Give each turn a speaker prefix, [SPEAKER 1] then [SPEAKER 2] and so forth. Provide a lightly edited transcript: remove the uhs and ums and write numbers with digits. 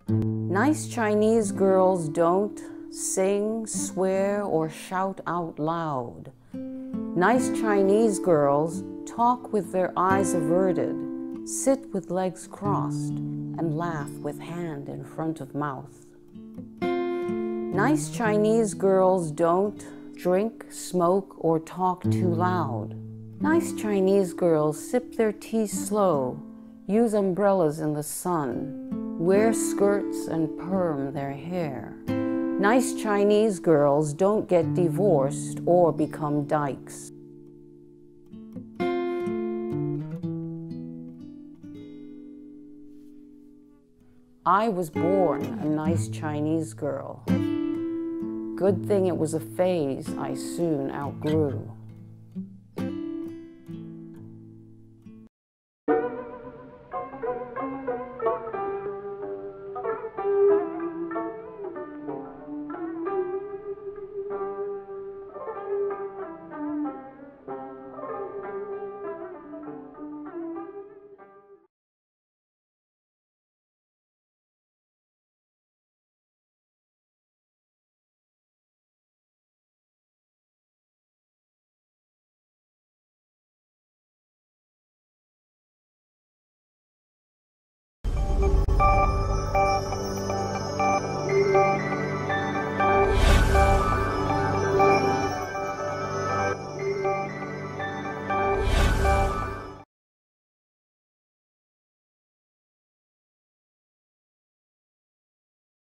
[SPEAKER 1] Nice Chinese girls don't sing, swear, or shout out loud. Nice Chinese girls talk with their eyes averted, sit with legs crossed, and laugh with hand in front of mouth. Nice Chinese girls don't drink, smoke, or talk too loud. Nice Chinese girls sip their tea slow, use umbrellas in the sun, wear skirts and perm their hair. Nice Chinese girls don't get divorced or become dykes. I was born a nice Chinese girl. Good thing it was a phase I soon outgrew.